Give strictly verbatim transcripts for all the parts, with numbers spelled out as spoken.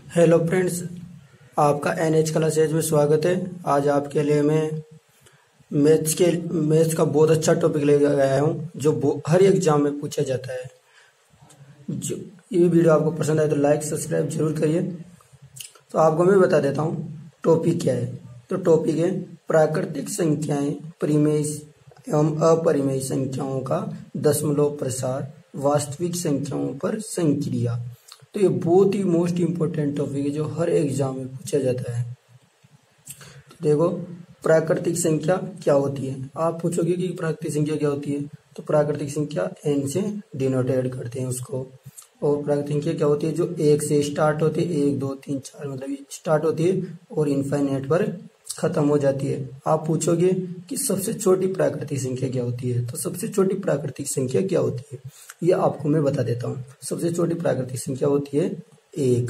Hello friends, आपका N H classes में स्वागत है। आज आपके लिए मैं मैथ्स के मैथ्स का बहुत अच्छा टॉपिक लेकर आया हूँ जो बो- हर एग्जाम में पूछा जाता है। जो ये वीडियो आपको पसंद आए तो लाइक सब्सक्राइब जरूर करिए। तो आपको मैं बता देता हूँ टॉपिक क्या है। तो टॉपिक है प्राकृतिक संख्याएं, परिमेय एवं अपरिमेय संख्याओं का दशमलव प्रसार, वास्तविक संख्याओं पर संक्रिया। तो ये बहुत ही मोस्ट इम्पोर्टेंट टॉपिक है जो हर एग्जाम में पूछा जाता है। तो देखो, प्राकृतिक संख्या क्या होती है। आप पूछोगे कि प्राकृतिक संख्या क्या होती है, तो प्राकृतिक संख्या एन से डिनोटेड करते हैं उसको। और प्राकृतिक संख्या क्या होती है जो एक से स्टार्ट होती है, एक दो तीन चार मतलब स्टार्ट होती है और इनफाइनाइट पर खत्म हो जाती है। आप पूछोगे कि सबसे छोटी प्राकृतिक संख्या क्या होती है, तो सबसे छोटी प्राकृतिक संख्या क्या होती है ये आपको मैं बता देता हूँ। सबसे छोटी प्राकृतिक संख्या होती है एक,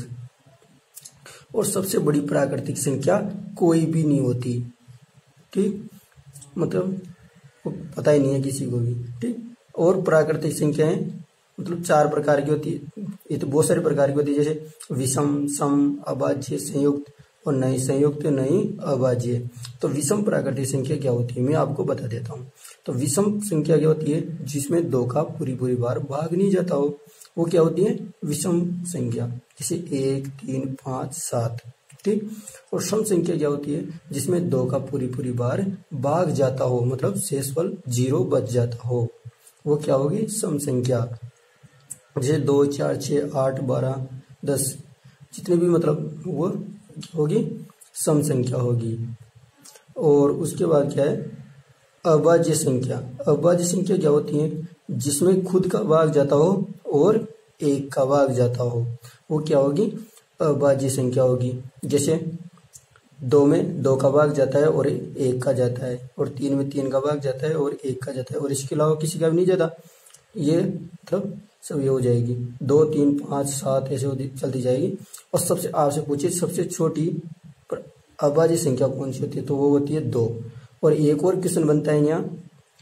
और सबसे बड़ी प्राकृतिक संख्या कोई भी नहीं होती। ठीक, मतलब वो पता ही नहीं है किसी को भी। ठीक, और प्राकृतिक संख्याएं मतलब चार प्रकार की होती है। ये तो बहुत सारे प्रकार की होती है, जैसे विषम, सम, अभाज्य, संयुक्त और नई संयुक्त, नई अभाज्य। तो विषम प्राकृतिक संख्या क्या होती है मैं आपको बता देता हूँ। तो विषम संख्या क्या होती है जिसमें दो का पूरी पूरी बार भाग नहीं जाता हो, वो क्या होती है विषम संख्या। जैसे एक, तीन, पाँच, सात। ठीक, और सम संख्या क्या होती है जिसमें दो का पूरी पूरी बार भाग जाता हो, मतलब शेषफल जीरो बच जाता हो, वो क्या होगी सम संख्या। जैसे दो, चार, छः, आठ, बारह, दस, जितने भी मतलब वो होगी सम संख्या होगी। और उसके बाद क्या है अभाज्य संख्या। अभाज्य संख्या क्या होती है जिसमें खुद का भाग जाता हो और एक का भाग जाता हो, वो क्या होगी अभाज्य संख्या होगी। जैसे दो में दो का भाग जाता है और एक का जाता है, और तीन में तीन का भाग जाता है और एक का जाता है, और इसके अलावा किसी का भी नहीं जाता। ये मतलब सब ये हो जाएगी दो, तीन, पाँच, सात ऐसे होती चलती जाएगी। और सबसे आपसे पूछिए सबसे छोटी अभाज्य संख्या कौन सी होती है, तो वो होती है दो। और एक और क्वेश्चन बनता है यहाँ,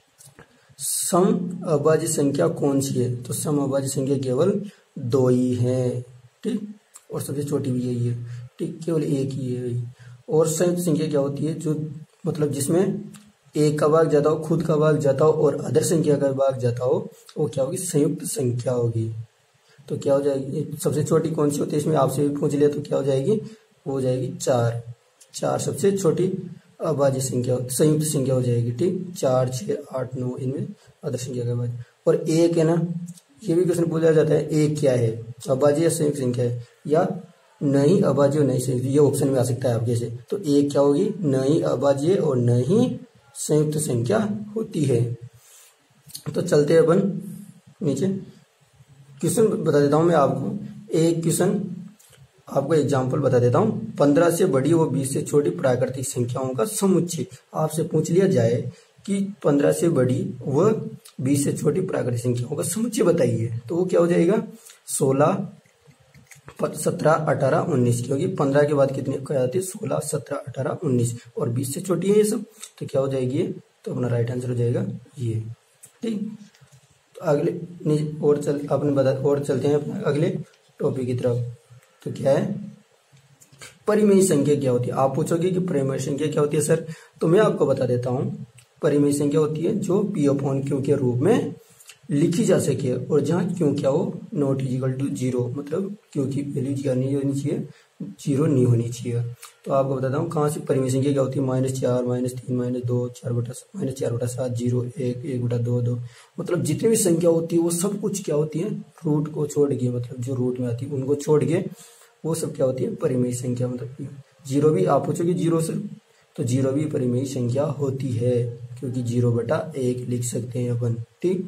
सम अभाज्य संख्या कौन सी है, तो सम अभाज्य संख्या केवल दो ही है। ठीक, और सबसे छोटी भी यही है। ठीक, केवल एक ही है। और संयुक्त संख्या क्या होती है जो मतलब जिसमें एक का भाग जाता हो, खुद का भाग जाता हो और अदर संख्या का भाग जाता हो, वो क्या होगी संयुक्त संख्या होगी। तो क्या हो जाएगी सबसे छोटी कौन सी होती है इसमें आपसे भी पूछ लिया, तो क्या हो जाएगी वो हो जाएगी चार। चार सबसे छोटी अभाज्य संख्या संयुक्त संख्या हो जाएगी। ठीक, चार, छः, आठ, नौ, इनमें अदर संख्या का भाग। और एक है ना, ये भी क्वेश्चन पूछा जाता है एक क्या है अभाज्य या संयुक्त संख्या है, या नहीं अभाज्य और नहीं संयुक्त, ये ऑप्शन में आ सकता है आपके से। तो एक क्या होगी नहीं अभाज्य और नहीं संयुक्त संख्या होती है। तो चलते हैं अपन नीचे, क्वेश्चन बता देता हूं मैं आपको। एक क्वेश्चन आपको एग्जांपल बता देता हूं। पंद्रह से बड़ी व बीस से छोटी प्राकृतिक संख्याओं का समुच्चय आपसे पूछ लिया जाए कि पंद्रह से बड़ी व बीस से छोटी प्राकृतिक संख्याओं का समुच्चय बताइए, तो वो क्या हो जाएगा सोलह, सत्रह, अठारह, उन्नीस। क्योंकि पंद्रह के बाद कितनी क्या आती है सोलह, सत्रह, अठारह, उन्नीस, और बीस से छोटी है ये सब, तो क्या हो जाएगी ये, तो अपना राइट आंसर हो जाएगा ये। ठीक, तो अगले और चल अपने बता और चलते हैं अपने अगले टॉपिक की तरफ। तो क्या है परिमेय संख्या क्या होती है। आप पूछोगे कि परिमेय संख्या क्या होती है सर, तो मैं आपको बता देता हूँ। परिमेय संख्या होती है जो पी अपॉन क्यू के रूप में लिखी जा सके, और जहाँ क्यू क्या हो नॉट इजिकल टू जीरो, मतलब क्यू की वैल्यू क्या नहीं होनी चाहिए, जीरो नहीं होनी चाहिए। तो आपको बताता हूँ कहाँ से परिमेय संख्या क्या होती है। माइनस चार, माइनस तीन, माइनस दो, चार बटा माइनस चार बटा सात, जीरो, एक, एक बटा दो, दो, मतलब जितनी भी संख्या होती है वो सब कुछ क्या होती है रूट को छोड़ के, मतलब जो रूट में आती है उनको छोड़ के वो सब क्या होती है परिमेय संख्या। मतलब जीरो भी आप पूछोगे जीरो से, तो जीरो भी परिमेय संख्या होती है, क्योंकि जीरो बटा एक लिख सकते हैं अपन। ठीक,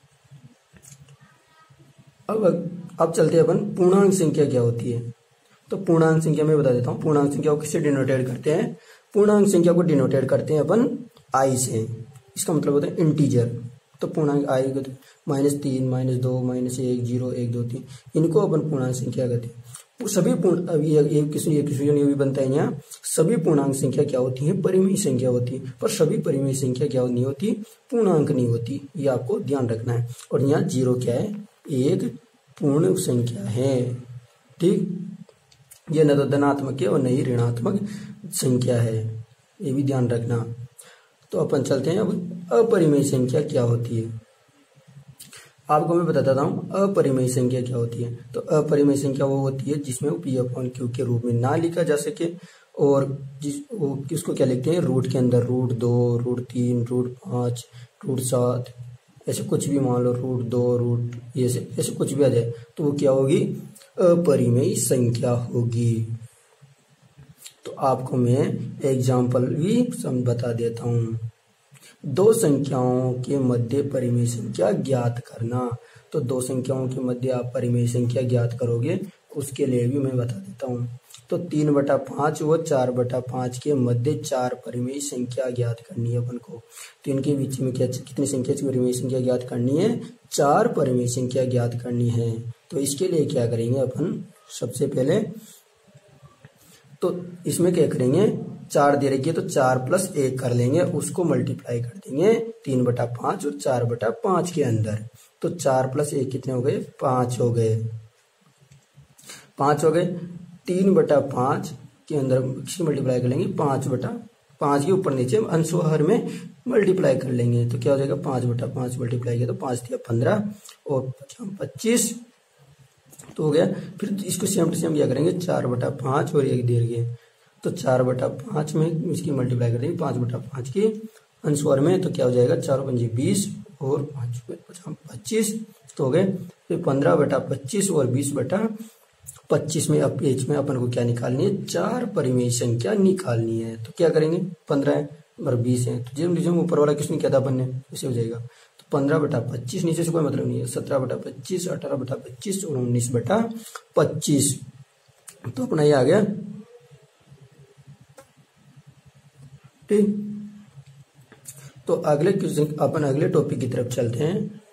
अब अब चलते हैं अपन पूर्णांक संख्या क्या होती है। तो पूर्णांक संख्या में बता देता हूँ पूर्णांक संख्या को किससे डिनोटेट करते हैं। पूर्णांक संख्या को डिनोटेट करते हैं अपन आई से, इसका मतलब होता है इंटीजर। तो पूर्णांक आई को माइनस तीन, माइनस दो, माइनस एक, जीरो, एक, दो, तीन, इनको अपन पूर्णांक संख्या कहते हैं। सभी पूर्ण अब ये किसी ये ये भी बनता है यहाँ, सभी पूर्णांक संख्या क्या होती है परिमेय संख्या होती है, पर सभी परिमेय संख्या क्या नहीं होती पूर्णांक नहीं होती, ये आपको ध्यान रखना है। और यहाँ जीरो क्या है एक पूर्ण संख्या है। ठीक, ये न तो धनात्मक है और न ही ऋणात्मक संख्या है, ये भी ध्यान रखना। तो अपन चलते हैं अब अपरिमेय संख्या क्या होती है। आपको मैं बताता हूँ अपरिमेय संख्या क्या होती है। तो अपरिमेय संख्या वो होती है जिसमें पी अपॉन क्यू के रूप में ना लिखा जा सके, और जिस वो किसको क्या लिखते हैं, रूट के अंदर रूट दो, रूट तीन, रूट पाँच, रूट सात, ऐसे कुछ भी मान लो, रूट दो, रूट ये से ऐसे कुछ भी आ जाए तो वो क्या होगी, अपरिमेय संख्या होगी। तो आपको मैं एग्जाम्पल भी सम बता देता हूँ। दो संख्याओं के मध्य परिमेय संख्या ज्ञात करना। तो दो संख्याओं के मध्य आप परिमेय संख्या ज्ञात करोगे, उसके लिए भी मैं बता देता हूँ। तो तीन बटा पाँच व चार बटा पाँच के मध्य चार परिमेय संख्या ज्ञात करनी है अपन को। तो इनके बीच में क्या कितनी संख्या की परिमेय संख्या ज्ञात करनी है, चार परिमेय संख्या ज्ञात करनी है। तो इसके लिए क्या करेंगे अपन, सबसे पहले तो इसमें क्या करेंगे, चार दे रखी है तो चार प्लस एक कर लेंगे, उसको मल्टीप्लाई कर देंगे तीन बटा पाँच और चार बटा पाँच के अंदर। तो चार प्लस एक कितने हो गए, पाँच हो गए, पाँच हो गए। तीन बटा पाँच के अंदर किसकी मल्टीप्लाई कर लेंगे, पाँच बटा पाँच के ऊपर नीचे अंशोहर में मल्टीप्लाई कर लेंगे। तो क्या हो जाएगा, पाँच बटा पाँच मल्टीप्लाई किया तो पाँच दिया पंद्रह और पच्चीस, तो हो गया। फिर इसको सेम टू सेम क्या करेंगे, चार बटा पाँच और एक दे रही तो चार बटा पाँच में इसकी मल्टीप्लाई कर देंगे पाँच बटा पाँच की अंशवार में, तो क्या हो जाएगा, चार पंजी बीस और पाँच पच्चीस, तो हो गए। फिर पंद्रह बटा पच्चीस और बीस बटा पच्चीस में अब पेज में अपन को क्या निकालनी है, चार परिमेय संख्या निकालनी है। तो क्या करेंगे, पंद्रह है और बीस है, तो जिम जिम ऊपर वाला किसने किया था अपन ने, इसे हो जाएगा। तो पंद्रह बटा पच्चीस, नीचे से कोई मतलब नहीं है, सत्रह बटा पच्चीस, अठारह बटा पच्चीस और उन्नीस बटा पच्चीस। तो अपना ये आ गया, ठीक। तो अगले क्वेश्चन अपन अगले टॉपिक की तरफ चलते हैं।